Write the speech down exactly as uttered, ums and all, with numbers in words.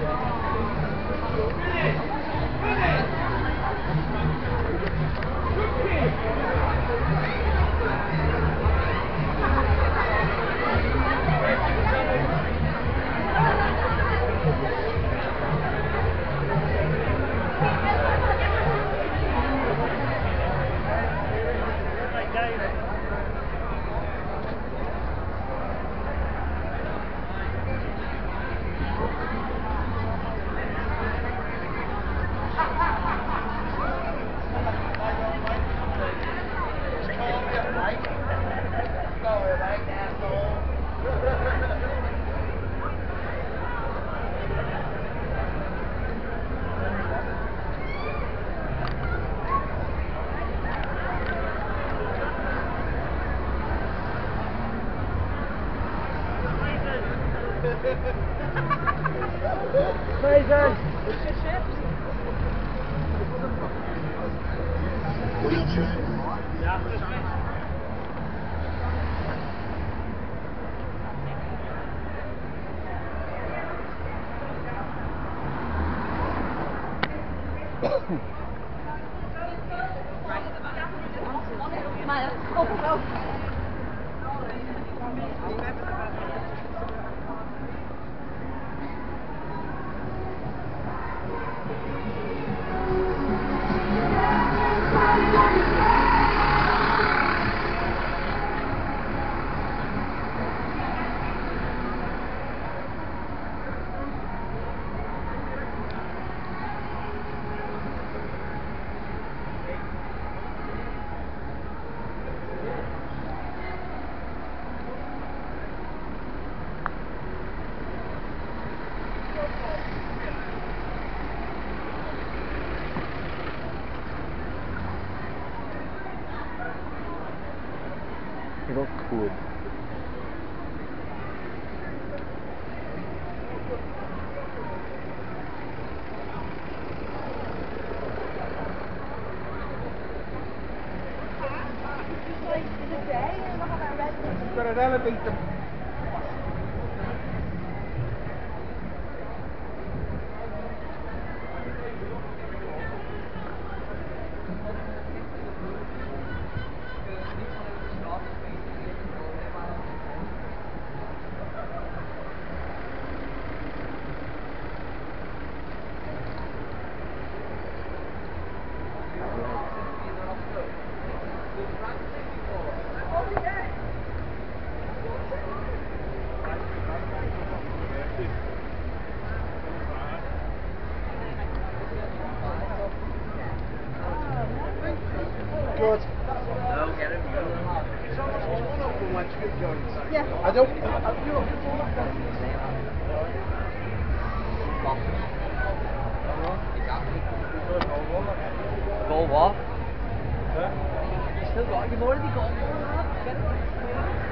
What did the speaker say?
Mason! Maya, oh, oh. It looks cool. Got an elevator. Good. No, get him. It's almost one of them once you join. Yeah. I don't. I, you know, Go what? Huh? You still got, you've already got one. Get it.